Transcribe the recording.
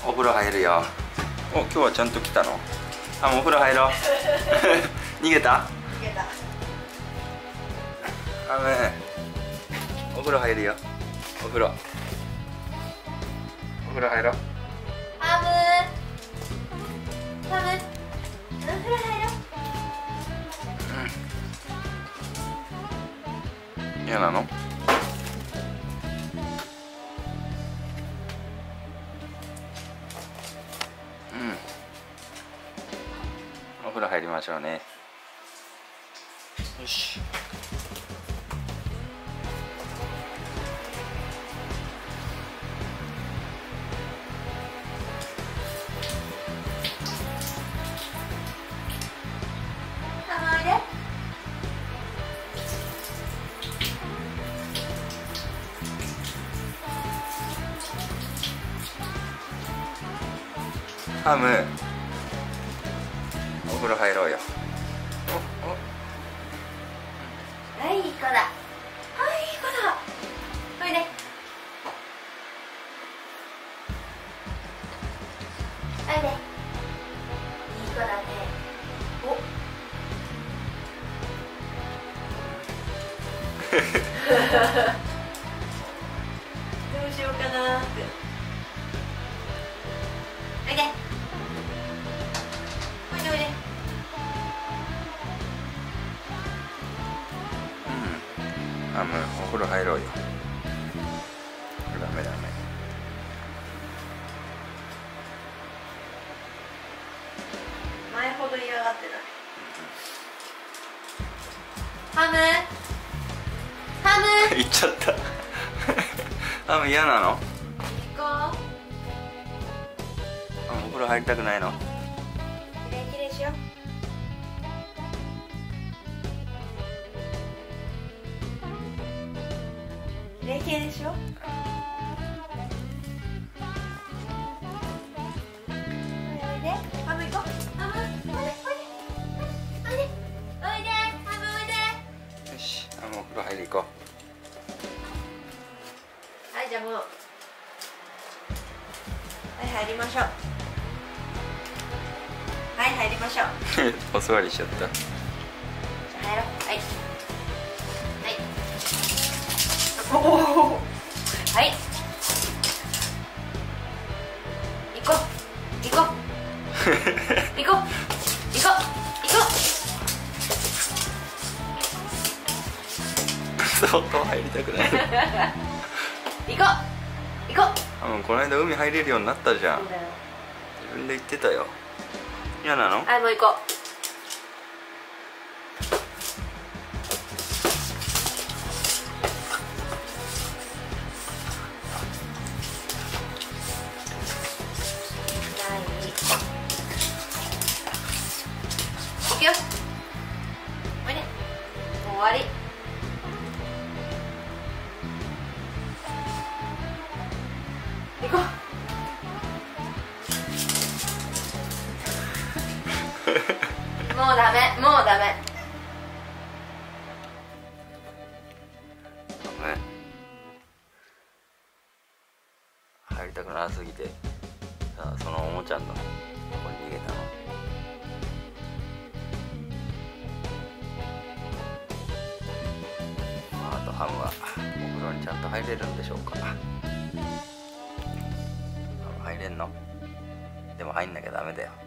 お風呂入るよ。お、今日はちゃんと来たの？あ、もうお風呂入ろう。逃げた？ 逃げた。 あめ、お風呂入るよ。お風呂入ろう。 ハム、お風呂入ろう。 嫌なの？お風呂入りましょうね。よし。 ハムおいで。 ハム、お風呂入ろうよ。 はい、いい子だ。はい、いい子だ。おいで。おいで。いい子だね。お。どうしようかなーって。おいで。おいでおいで。 ハム、お風呂入ろうよ。ダメダメ。 前ほど嫌がってない。ハム。ハム。 行っちゃった。ハム嫌なの？ 行こう。 お風呂入りたくないの？ きれいきれいしよう。きれいきれいでしょ。おいで、ハム行こう。ハム、おいで、おいで、おいで、おいで、ハムおいで。 よし、ハムお風呂入り行こはい、じゃあもう。はい、入りましょう。はい、入りましょう。 う。お座りしちゃった。 じゃあ入ろう。はい。はい。おお。はい。行こう。行こう。行こう。行こう。行こ相当入りたくない。 う。行こう。行こう。 ハム、この間海入れるようになったじゃん。 そうだよ。 自分で言ってたよ。嫌なの？ はい、もう行こう。行くよ。おいで。もう終わり。行こう。もうダメ、もうダメ。 ごめん。入りたくなさすぎてさあ、そのおもちゃのとこに逃げたの。あとハムはお風呂にちゃんと入れるんでしょうか。ハム入れんの？でも入んなきゃダメだよ。